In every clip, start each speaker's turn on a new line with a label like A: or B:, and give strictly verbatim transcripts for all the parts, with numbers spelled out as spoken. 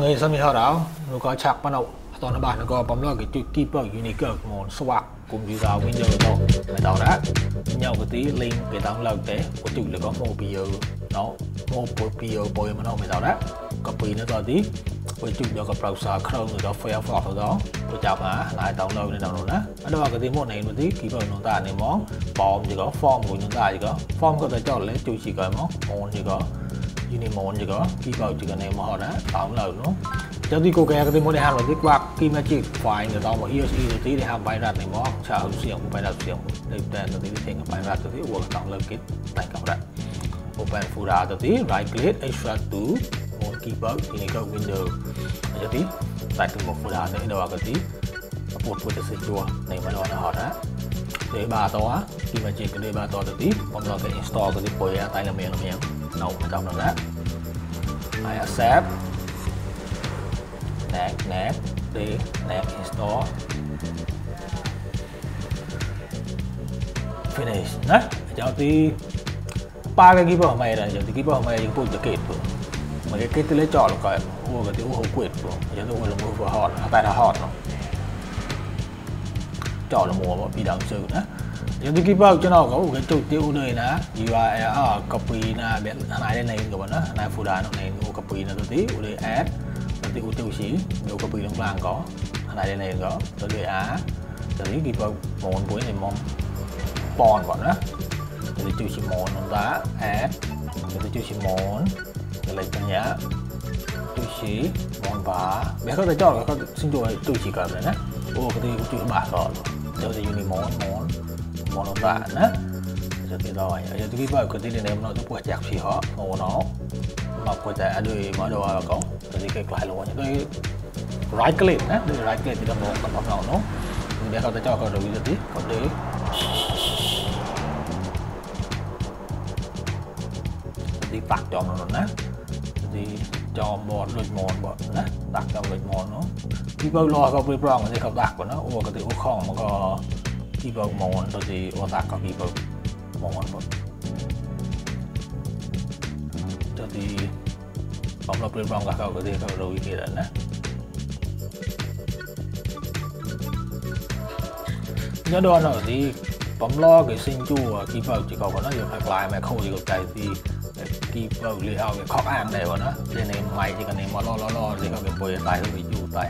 A: người sân mình họ đó nó có chặt bắt đầu toàn là bạn nó có bấm lo cái chữ keeper unique một swap cùng với vào Windows đâu mày tao đã nhau cái tí link cái tao lần thế có chữ là có một video nó một video bôi mà nó mày tao đã copy nó rồi tí với chữ cho cái browser Chrome rồi đó Firefox đó tôi chào mà lại tao lần này tao rồi đó ở đó cái tí một này một tí keeper nó ta này món form gì có form của chúng ta gì có form có thể cho lấy chữ chỉ có món món gì có Unimon gì có keeper chỉ cần này mà họ đã tao lần nữa cho tí cô cái cái món này hàng là cái quạt kim là chỉ phải người ta mà e s e rồi tí để hàng bài đặt này món chào hữu xiềng bài đặt xiềng đây tên là tí thành cái bài đặt tí của tao lần kết thành các bạn open folder cho tí right click extract to món keeper ini ke window cho tí tại từng một folder này đâu cái tí một một cái chua này mà nó họ đã để ba to khi mà chỉ cái để ba to tí còn nó cái install cái tí bôi tay là miệng là miệng nấu mà trong đó I accept next next đi next install finish đấy cho tí ba cái keeper mày này giờ thì keeper mày những tôi kết rồi mà cái kết tôi lấy chọn là coi mua cái tiếng hậu quyệt rồi giờ tôi là mua vừa hot tại là hot rồi chọn là mua mà bị đằng sự đó giờ thì keeper cho nó có một cái chủ tiêu này nè u rờ lờ copy nè bên này đây này các bạn đó này folder này mua copy nó tí u đây add thì u tiêu chí đều copy trong làng có này đây này có tôi đây á từ cái keeper một cuối này mong pon bọn đó thì tiêu chí một nó đã add thì tiêu chí một cái lấy cái nhá tiêu chí món và bé có thể cho có xin rồi tiêu chí cả rồi đấy ô cái tiêu chí bạc rồi giờ thì uni món món món nó đã đó giờ thì rồi giờ cái keeper cái tiêu này nó tôi buộc chặt thì họ ngồi nó mà có thể đuôi mở đồ là có thì cái lại là những cái right click á đây right click thì nó một phần nào nó để họ ta cho họ đầu tí còn để thì tắt cho nó nè thì cho một lượt một bọn nè tắt cho lượt một nó khi bao lo có bị wrong thì không tắt của nó ô cái thì không mà có khi bao một rồi thì ô tắt có khi bao một bọn cho thì không là bị wrong cả cái thì không rồi kia nè nhớ đó là thì bấm lo cái sinh chu khi bao chỉ có nó được phải lại mà không thì cái thì keeper li ao cái khó ăn này bọn nó nên này mày chỉ cần này mà lo lo lo thì có cái bồi tài nó bị chu tài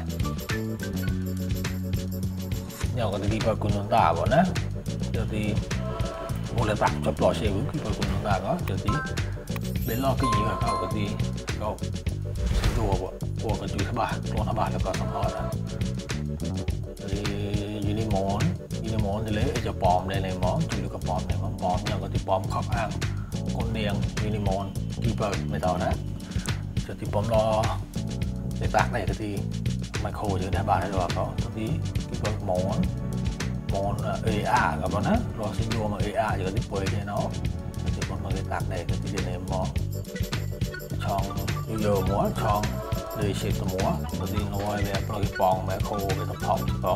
A: nhau cái keeper của chúng ta bọn nó giờ thì một là tặng cho plot xe vững keeper của chúng ta có giờ thì để lo cái gì mà có cái gì có chùa của của cái chú bà con nó bà là có xong hỏi đó thì Unimon Unimon thì lấy cho bom đây này món chú được cái bom này món bom nhau cái bom khó ăn con đèn Unimon keeper mày tao đó cho thì bấm lo để tạc này thì mày khô chứ để bà đây rồi có tí keeper món món a các bạn á lo xin vô mà a giờ cái quay cho nó thì còn mà cái tạc này thì để này mò chọn giờ múa chọn để xịt múa rồi thì ngồi về cái bong mẹ khô cái tập học có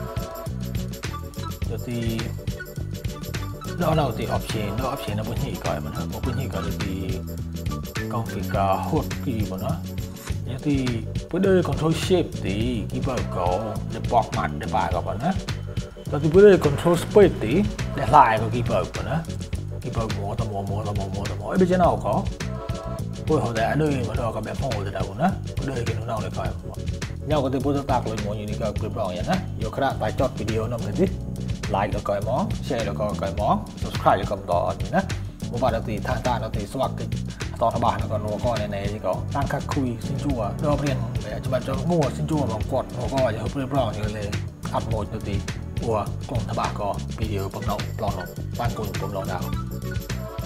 A: cho thì đó nào thì option đó option nó vẫn nhị gọi mà nó vẫn nhị gọi thì configure hot key của nó như thì với đây control shape thì keeper có để bọc mặt để bài của nó rồi thì với đây control space thì để lại của keeper của nó keeper mua tao mua mua tao mua mua tao mua bây giờ nào có tôi họ đã đây mà đó có bé phong từ đầu nó đây cái nó nào để coi nhau có thể bố tạc lên mọi như cái clip đó nhé vô các bạn phải chọn video nó mới biết like được coi món share được coi món subscribe được cầm tỏ nhé một bạn thì tham gia nó thì swag cái to nó bạn nó còn nó coi này này thì có tăng các khui xin chua đâu riêng để cho bạn cho mua xin chua bằng quạt nó coi cho clip đó như này up một tí của cùng thằng bạn có video bằng đầu plon ban cùng cùng đầu nào